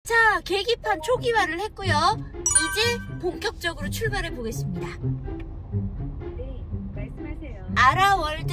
자, 계기판 초기화를 했고요. 이제 본격적으로 출발해 보겠습니다. 네, 말씀하세요. 아라월드.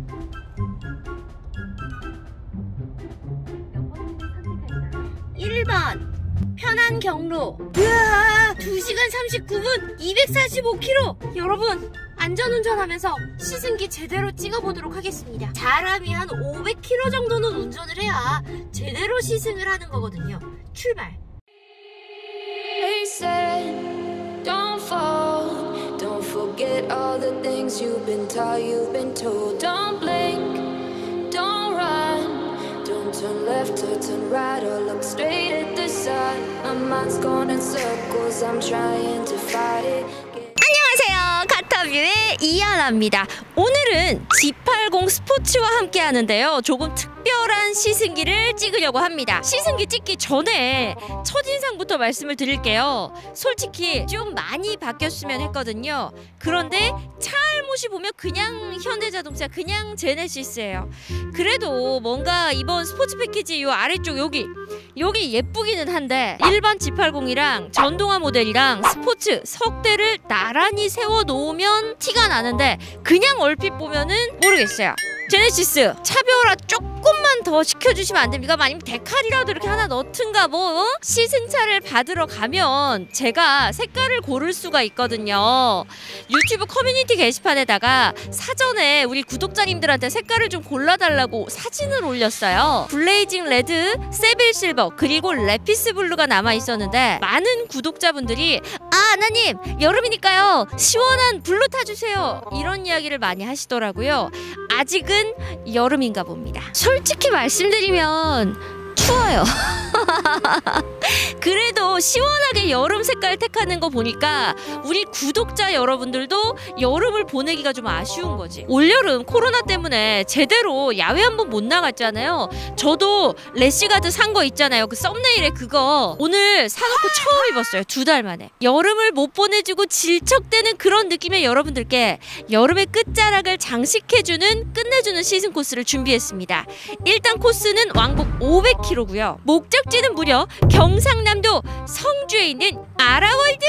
몇 번을 선택할까요? 1번 편한 경로. 우와, 2시간 39분 245km. 여러분, 안전운전하면서 시승기 제대로 찍어보도록 하겠습니다. 사람이 한 500km 정도는 운전을 해야 제대로 시승을 하는 거거든요. 출발. They said, don't fall, don't forget all the things you've been taught, you've been told. Don't blink, don't run, don't turn left or turn right or look straight at the sun. My mind's going in circles, I'm trying to fight it. 안녕하세요, 카타뷰의 이하나입니다. 오늘은 G80 스포츠와 함께 하는데요, 조금 특별한 시승기를 찍으려고 합니다. 시승기 찍기 전에 첫인상부터 말씀을 드릴게요. 솔직히 좀 많이 바뀌었으면 했거든요. 그런데 차 알못이 보면 그냥 현대자동차, 그냥 제네시스예요. 그래도 뭔가 이번 스포츠 패키지 요 아래쪽 여기 예쁘기는 한데, 일반 G80이랑 전동화 모델이랑 스포츠 석 대를 나란히 세워 놓으면 티가 나는데, 그냥 얼핏 보면은 모르겠어요. 제네시스 차별화 조금만 더 시켜주시면 안 됩니까? 아니면 데칼이라도 이렇게 하나 넣든가 뭐. 시승차를 받으러 가면 제가 색깔을 고를 수가 있거든요. 유튜브 커뮤니티 게시판에다가 사전에 우리 구독자님들한테 색깔을 좀 골라달라고 사진을 올렸어요. 블레이징 레드, 세빌 실버, 그리고 레피스 블루가 남아 있었는데, 많은 구독자분들이 하나님 여름이니까요 시원한 블루 타주세요, 이런 이야기를 많이 하시더라고요. 아직은 여름인가 봅니다. 솔직히 말씀드리면 추워요. 그래도 시원하게 여름 색깔 택하는 거 보니까 우리 구독자 여러분들도 여름을 보내기가 좀 아쉬운 거지. 올여름 코로나 때문에 제대로 야외 한번 못 나갔잖아요. 저도 래시가드 산 거 있잖아요, 그 썸네일에 그거 오늘 사놓고 처음 입었어요. 2달 만에. 여름을 못 보내주고 질척대는 그런 느낌의 여러분들께 여름의 끝자락을 장식해주는, 끝내주는 시즌 코스를 준비했습니다. 일단 코스는 왕복 500km고요. 목적지는 무려 경상남도 성주에 있는 아라월드!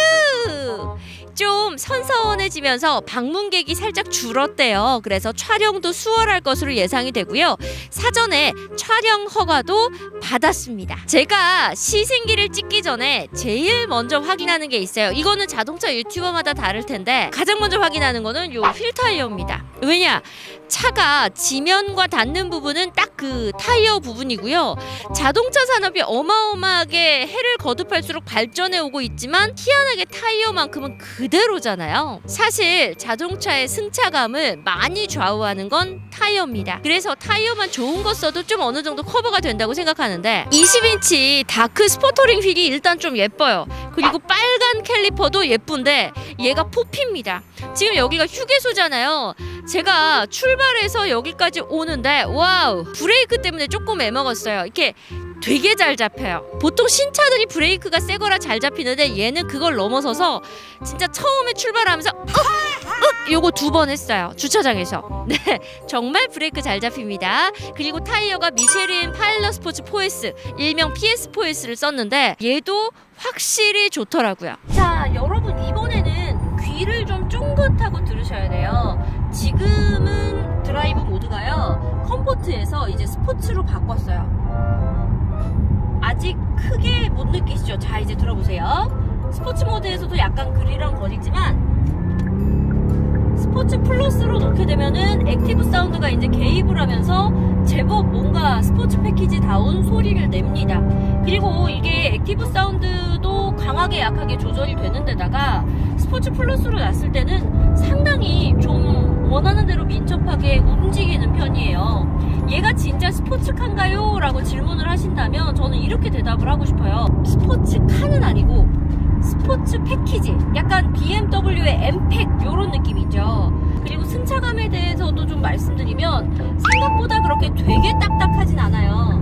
좀 선선해지면서 방문객이 살짝 줄었대요. 그래서 촬영도 수월할 것으로 예상이 되고요. 사전에 촬영 허가도 받았습니다. 제가 시승기를 찍기 전에 제일 먼저 확인하는 게 있어요. 이거는 자동차 유튜버마다 다를 텐데, 가장 먼저 확인하는 거는 요 휠 타이어입니다. 왜냐? 차가 지면과 닿는 부분은 딱 그 타이어 부분이고요. 자동차 산업이 어마어마하게 해를 거듭할수록 발전해 오고 있지만 희한하게 타이어만큼은 그대로잖아요. 사실 자동차의 승차감을 많이 좌우하는 건 타이어입니다. 그래서 타이어만 좋은 거 써도 좀 어느 정도 커버가 된다고 생각하는데, 20인치 다크 스포터링 휠이 일단 좀 예뻐요. 그리고 빨간 캘리퍼도 예쁜데 얘가 포피입니다. 지금 여기가 휴게소잖아요. 제가 출발해서 여기까지 오는데 와우, 브레이크 때문에 조금 애먹었어요. 이렇게 되게 잘 잡혀요. 보통 신차들이 브레이크가 새 거라 잘 잡히는데 얘는 그걸 넘어서서 진짜 처음에 출발하면서 요거 2번 했어요, 주차장에서. 네, 정말 브레이크 잘 잡힙니다. 그리고 타이어가 미쉐린 파일럿 스포츠 4S, 일명 PS4S를 썼는데 얘도 확실히 좋더라고요. 자, 여러분, 이번에는 귀를 좀 쫑긋하고 들으셔야 돼요. 지금은 드라이브 모드가요, 컴포트에서 이제 스포츠로 바꿨어요. 아직 크게 못 느끼시죠? 자, 이제 들어보세요. 스포츠 모드에서도 약간 그리렁거리지만 스포츠 플러스로 놓게 되면은 액티브 사운드가 이제 개입을 하면서 제법 뭔가 스포츠 패키지다운 소리를 냅니다. 그리고 이게 액티브 사운드도 강하게 약하게 조절이 되는 데다가 스포츠 플러스로 놨을 때는 상당히 좀 원하는 대로 민첩하게 움직이는 편이에요. 얘가 진짜 스포츠카인가요? 라고 질문을 하신다면 저는 이렇게 대답을 하고 싶어요. 스포츠카는 아니고 스포츠 패키지, 약간 BMW의 M팩 요런 느낌이죠. 그리고 승차감에 대해서도 좀 말씀드리면 생각보다 그렇게 되게 딱딱하진 않아요.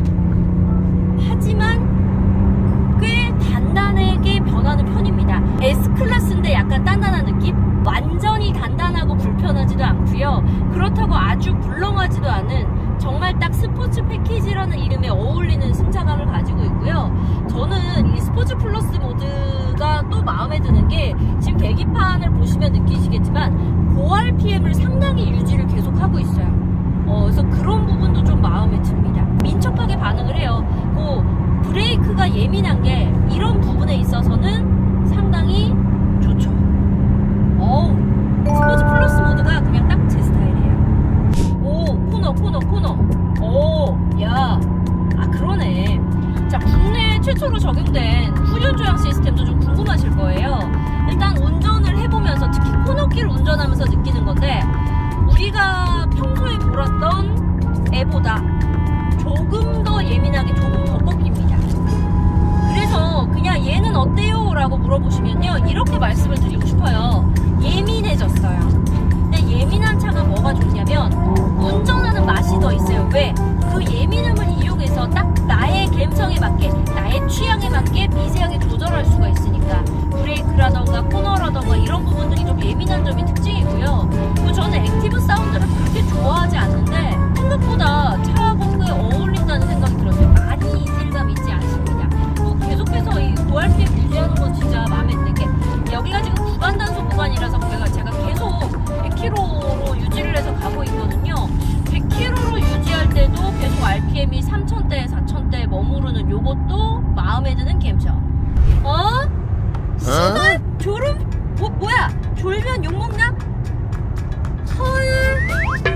하지만 꽤 단단하게 변하는 편입니다. S클래스인데 약간 단단한 느낌? 완전히 단단하고 불편하지도 않고요. 그렇다고 아주 물렁하지도 않은 정말 딱 스포츠 패키지라는 이름에 어울리는 승차감을 가지고 있고요. 저는 이 스포츠 플러스 모드가 또 마음에 드는 게 지금 계기판을 보시면 느끼시겠지만 고RPM을 상당히 유지를 계속하고 있어요. 그래서 그런 부분도 좀 마음에 듭니다. 민첩하게 반응을 해요. 브레이크가 예민한 게 이런 부분에 있어서는 상당히 좋죠. 스포츠 플러스 모드가 그냥 딱 제 스타일이에요. 코너. 그러네. 자, 국내 최초로 적용된 후륜 조향 시스템도 좀 궁금하실 거예요. 일단 운전을 해보면서, 특히 코너길 운전하면서 느끼는 건데, 우리가 평소에 몰았던 애보다 조금 더 예민하게 조금 더 꺾입니다. 그래서 그냥 얘는 어때요? 라고 물어보시면요, 이렇게 말씀을 드리고 싶어요. 예민해졌어요. 근데 예민한 차가 뭐가 좋냐면 운전하는 맛이 더 있어요. 왜? 그 예민함을 이용해서 딱 나의 감성에 맞게, 나의 취향에 맞게 미세하게 조절할 수가 있으니까, 브레이크라던가 코너라던가 이런 부분들이 좀 예민한 점이 특징이고요. 그리고 저는 액티브 사운드를 그렇게 좋아하지 않는데 생각보다 차하고 꽤 어울린다는 생각이 들었어요. 많이 이질감 있지 않습니다. 계속해서 이 고RPM 유지하는 건 진짜 마음에 드는 게, 여기가 지금 구간 단속 구간이라서 제가 계속 100km로 유지를 해서 가고 있거든요. 100km로 유지할 때도 계속 RPM이 3000대, 4000대 머무르는 요것도 마음에 드는 감성. 수달 졸음? 뭐야? 졸면 욕먹나? 헐.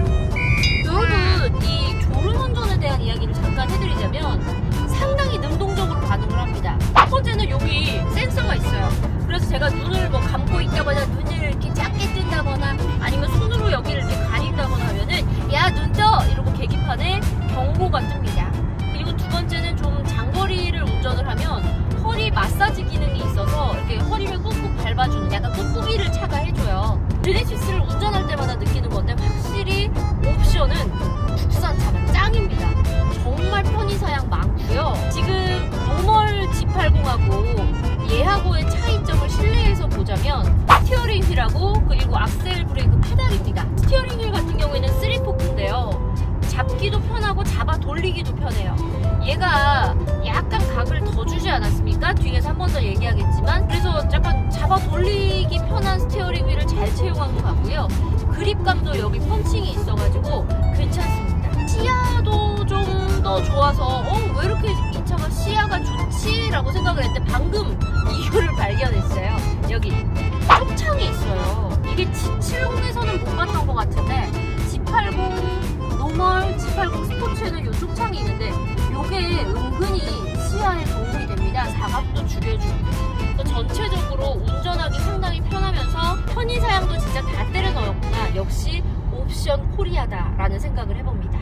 여러분, 이 졸음 운전에 대한 이야기를 잠깐 해드리자면 상당히 능동적으로 반응을 합니다. 첫 번째는 여기 센서가 있어요. 그래서 제가 눈을 감고 있다거나 눈을 이렇게 작게 뜬다거나 아니면 손으로 여기를 이렇게 가린다거나 하면은 야, 눈 떠! 이러고 계기판에 경고가 뜹니다. 그리고 두 번째는 좀 장거리를 운전을 하면 허리 마사지 기능이 있어서 이렇게 허리를 꾹꾹 밟아주는, 약간 꾹꾹이를 차가 해줘요. 제네시스를 운전할 때마다 느끼는 건데 확실히 옵션은 국산차가 짱입니다. 정말 편의사양 많고요. 지금 노멀 G80하고 얘하고의 차이점을 실내에서 보자면 스티어링 휠하고 그리고 악셀 브레이크 페달입니다. 스티어링 휠 같은 경우에는 3포크인데요. 잡기도 편하고 잡아 돌리기도 편해요. 얘가 약간 각을 더 주지 않았습니까? 뒤에서 한 번 더 얘기하겠지만, 그래서 약간 잡아 돌리기 편한 스티어링 휠을 잘 채용한 것 같고요. 그립감도 여기 펀칭이 있어가지고 괜찮습니다. 시야도 좀 더 좋아서 왜 이렇게 이 차가 시야가 좋지? 라고 생각을 했는데 방금 이유를 발견했어요. 여기 쪽창이 있어요. 이게 G70에서는 못 봤던 것 같은데 G80 노멀, G80 스포츠에는 요 쪽창이 있는데 요게 은근히 시야에 도움이 됩니다. 사각도 줄여주고. 전체적으로 운전하기 상당히 편하면서 편의사양도 진짜 다 때려 넣었구나. 역시 옵션 코리아다 라는 생각을 해봅니다.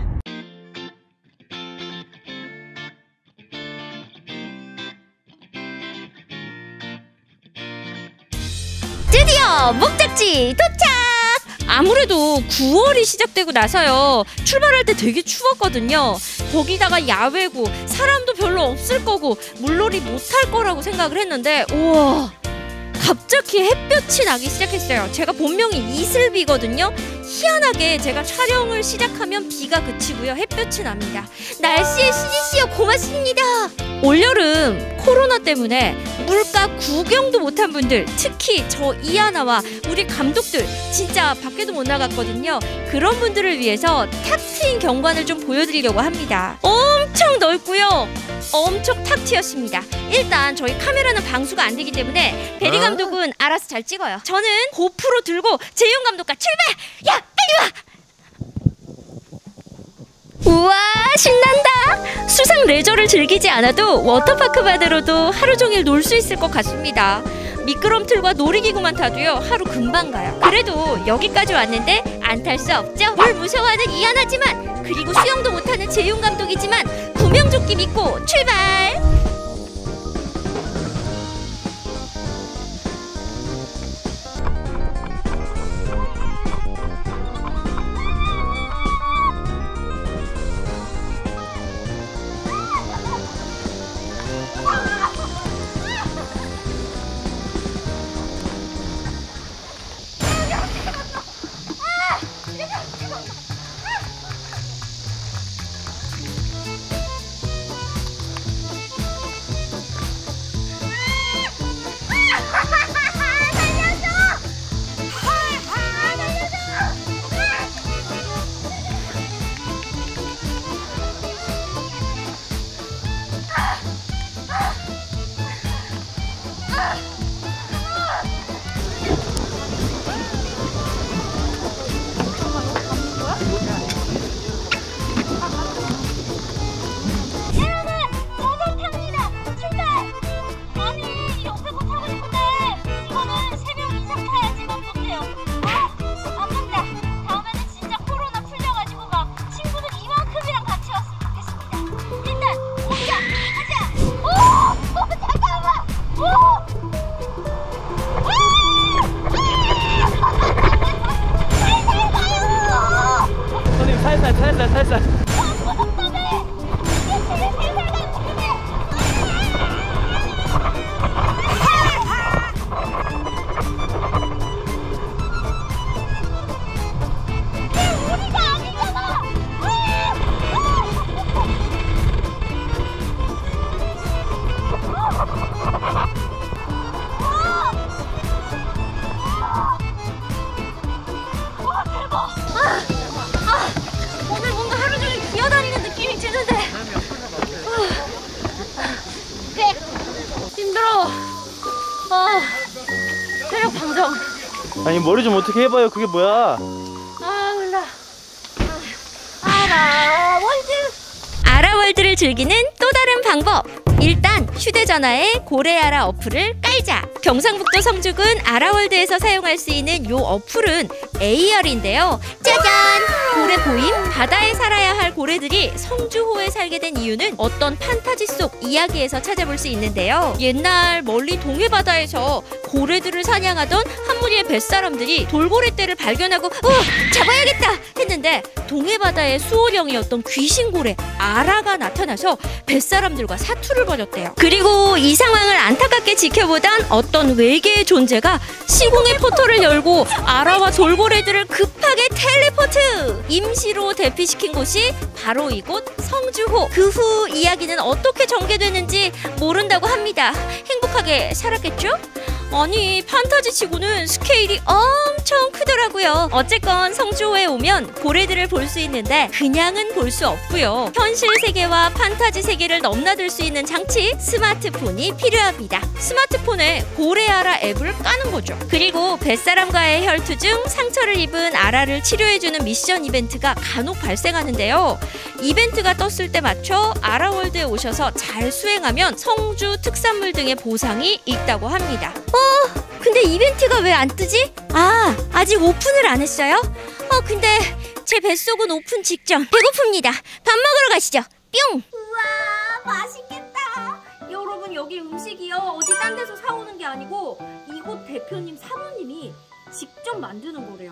드디어 목적지 도착! 아무래도 9월이 시작되고 나서요, 출발할 때 되게 추웠거든요. 거기다가 야외고 사람도 별로 없을 거고 물놀이 못할 거라고 생각을 했는데, 우와, 갑자기 햇볕이 나기 시작했어요. 제가 본명이 이슬비거든요. 희한하게 제가 촬영을 시작하면 비가 그치고요, 햇볕이 납니다. 날씨의 신이시여 고맙습니다. 올여름 코로나 때문에 물가 구경도 못한 분들, 특히 저 이하나와 우리 감독들 진짜 밖에도 못 나갔거든요. 그런 분들을 위해서 탁 트인 경관을 좀 보여드리려고 합니다. 엄청 넓고요, 엄청 탁 트였습니다. 일단 저희 카메라는 방수가 안 되기 때문에 베리 감독은 알아서 잘 찍어요. 저는 고프로 들고 재용 감독과 출발! 야, 빨리 와! 우와, 신난다. 수상 레저를 즐기지 않아도 워터파크만으로도 하루 종일 놀 수 있을 것 같습니다. 미끄럼틀과 놀이기구만 타도요, 하루 금방 가요. 그래도 여기까지 왔는데 안 탈 수 없죠. 물 무서워하는 이하나지만, 그리고 수영도 못하는 재용 감독이지만 구명조끼 믿고 출발. 살살. 오늘 뭔가 하루 종일 기어다니는 느낌이 드는데 힘들어. 체력 방정. 아니 머리 좀 어떻게 해봐요. 그게 뭐야? 몰라. 아라월드를 즐기는 또 다른 방법. 일단 휴대전화에 고래아라 어플을 깔자. 경상북도 성주군 아라월드에서 사용할 수 있는 요 어플은 AR인데요. 짜잔! 고래 보임? 바다에 살아야 할 고래들이 성주호에 살게 된 이유는 어떤 판타지 속 이야기에서 찾아볼 수 있는데요. 옛날 멀리 동해바다에서 고래들을 사냥하던 한 무리의 뱃사람들이 돌고래떼를 발견하고 잡아야겠다 했는데 동해바다의 수호령이었던 귀신고래 아라가 나타나서 뱃사람들과 사투를 벌였대요. 그리고 이 상황을 안타깝게 지켜보던 어떤 외계의 존재가 시공의 포털을 열고 아라와 돌고래들을 급하게 텔레포트! 임시로 대피시킨 곳이 바로 이곳 성주호. 그 후 이야기는 어떻게 전개되는지 모른다고 합니다. 행복하게 살았겠죠? 아니 판타지 치고는 스케일이 엄청 크더라고요. 어쨌건 성주호에 오면 고래들을 볼 수 있는데 그냥은 볼 수 없고요. 현실 세계와 판타지 세계를 넘나들 수 있는 장치 스마트폰이 필요합니다. 스마트폰에 고래아라 앱을 까는 거죠. 그리고 뱃사람과의 혈투 중 상처를 입은 아라를 치료해주는 미션 이벤트가 간혹 발생하는데요. 이벤트가 떴을 때 맞춰 아라월드에 오셔서 잘 수행하면 성주 특산물 등의 보상이 있다고 합니다. 근데 이벤트가 왜 안 뜨지? 아직 오픈을 안 했어요? 근데 제 뱃속은 오픈 직전. 배고픕니다. 밥 먹으러 가시죠. 뿅! 우와 맛있겠다. 여러분 여기 음식이요 어디 딴 데서 사오는 게 아니고 이곳 대표님 사모님이 직접 만드는 거래요.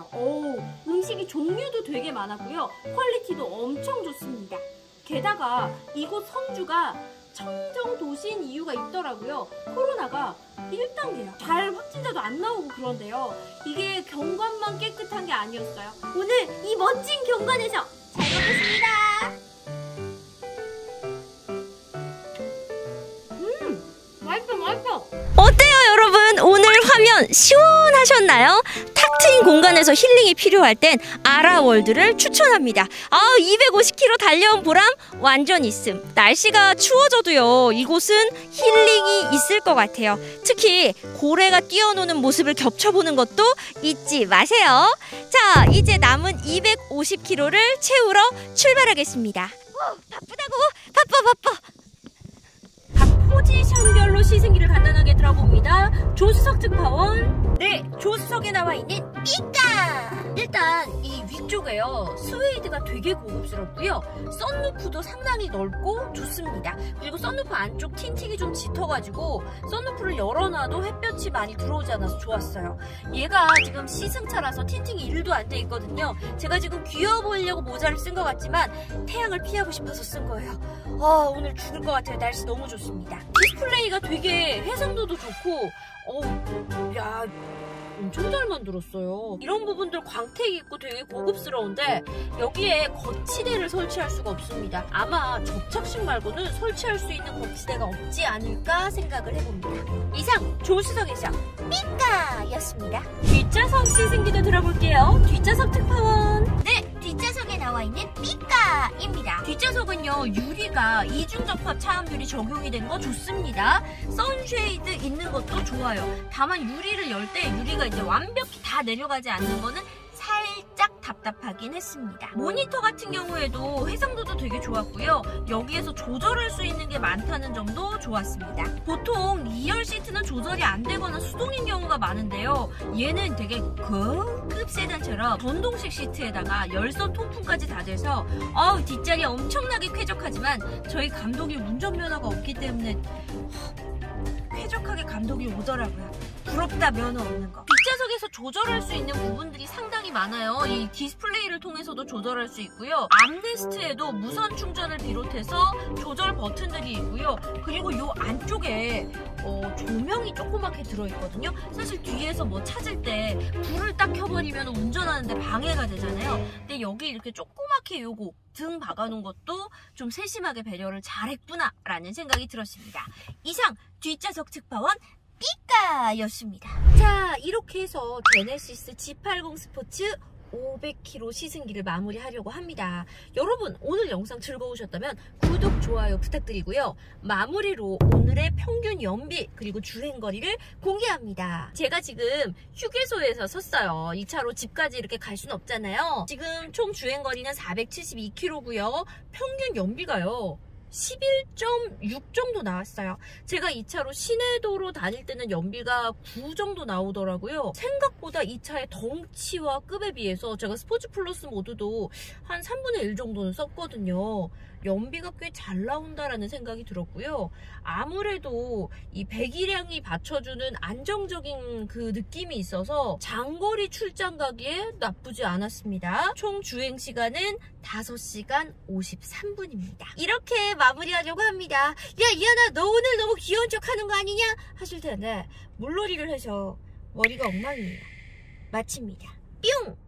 음식이 종류도 되게 많았고요. 퀄리티도 엄청 좋습니다. 게다가 이곳 성주가 청정 도시인 이유가 있더라고요. 코로나가 1단계야. 잘 확진자도 안 나오고 그런데요. 이게 경관만 깨끗한 게 아니었어요. 오늘 이 멋진 경관에서 잘 먹겠습니다. 맛있어. 어때요 여러분? 오늘 화면 시원하셨나요? 탁 트인 공간에서 힐링이 필요할 땐 아라월드를 추천합니다. 250km 달려온 보람 완전 있음. 날씨가 추워져도요 이곳은 힐링이 있을 것 같아요. 특히 고래가 뛰어노는 모습을 겹쳐보는 것도 잊지 마세요. 자 이제 남은 250km를 채우러 출발하겠습니다. 바빠. 포지션별로 시승기를 간단하게 들어봅니다. 조수석 특파원. 네, 조수석에 나와 있는 삐까. 일단 이 위쪽에요 스웨이드가 되게 고급스럽고요. 썬루프도 상당히 넓고 좋습니다. 그리고 썬루프 안쪽 틴팅이 좀 짙어가지고 썬루프를 열어놔도 햇볕이 많이 들어오지 않아서 좋았어요. 얘가 지금 시승차라서 틴팅이 1도 안 돼 있거든요. 제가 지금 귀여워 보이려고 모자를 쓴 것 같지만 태양을 피하고 싶어서 쓴 거예요. 오늘 죽을 것 같아요. 날씨 너무 좋습니다. 디스플레이가 되게 해상도도 좋고 야 엄청 잘 만들었어요. 이런 부분들 광택이 있고 되게 고급스러운데 여기에 거치대를 설치할 수가 없습니다. 아마 접착식 말고는 설치할 수 있는 거치대가 없지 않을까 생각을 해봅니다. 이상 조수석에서 삐까였습니다. 뒷좌석 시승기도 들어볼게요. 뒷좌석 특파원. 네, 뒷좌석에 나와 있는 삐까입니다. 뒷좌석은요 유리가 이중접합 차음유리 적용이 된 거 좋습니다. 선쉐이드 있는 것도 좋아요. 다만 유리를 열 때 유리가 이제 완벽히 다 내려가지 않는 거는 살짝 답답하긴 했습니다. 모니터 같은 경우에도 해상도도 되게 좋았고요. 여기에서 조절할 수 있는 게 많다는 점도 좋았습니다. 보통 2열 시트는 조절이 안 되거나 수동인 경우가 많은데요. 얘는 되게 고급 세단처럼 전동식 시트에다가 열선 통풍까지 다 돼서 뒷자리 엄청나게 쾌적하지만 저희 감독이 운전면허가 없기 때문에 쾌적하게 감독이 오더라고요. 부럽다, 면허 없는 거. 뒷좌석에서 조절할 수 있는 부분들이 상당히 많아요. 이 디스플레이를 통해서도 조절할 수 있고요. 암레스트에도 무선 충전을 비롯해서 조절 버튼들이 있고요. 그리고 이 안쪽에 조명이 조그맣게 들어있거든요. 사실 뒤에서 뭐 찾을 때 불을 딱 켜버리면 운전하는데 방해가 되잖아요. 근데 여기 이렇게 조그맣게 요거 등 박아놓은 것도 좀 세심하게 배려를 잘했구나 라는 생각이 들었습니다. 이상 뒷좌석 특파원 삐까였습니다. 자, 이렇게 해서 제네시스 G80 스포츠 500km 시승기를 마무리하려고 합니다. 여러분, 오늘 영상 즐거우셨다면 구독, 좋아요 부탁드리고요. 마무리로 오늘의 평균 연비 그리고 주행거리를 공개합니다. 제가 지금 휴게소에서 섰어요. 이 차로 집까지 이렇게 갈 수는 없잖아요. 지금 총 주행거리는 472km고요. 평균 연비가요 11.6 정도 나왔어요. 제가 이 차로 시내도로 다닐 때는 연비가 9 정도 나오더라고요. 생각보다 이 차의 덩치와 급에 비해서 제가 스포츠 플러스 모드도 한 3분의 1 정도는 썼거든요. 연비가 꽤 잘 나온다라는 생각이 들었고요. 아무래도 이 배기량이 받쳐주는 안정적인 그 느낌이 있어서 장거리 출장 가기에 나쁘지 않았습니다. 총 주행 시간은 5시간 53분입니다. 이렇게 마무리하려고 합니다. 야, 이하나, 너 오늘 너무 귀여운 척 하는 거 아니냐? 하실 텐데 물놀이를 해서 머리가 엉망이에요. 마칩니다. 뿅!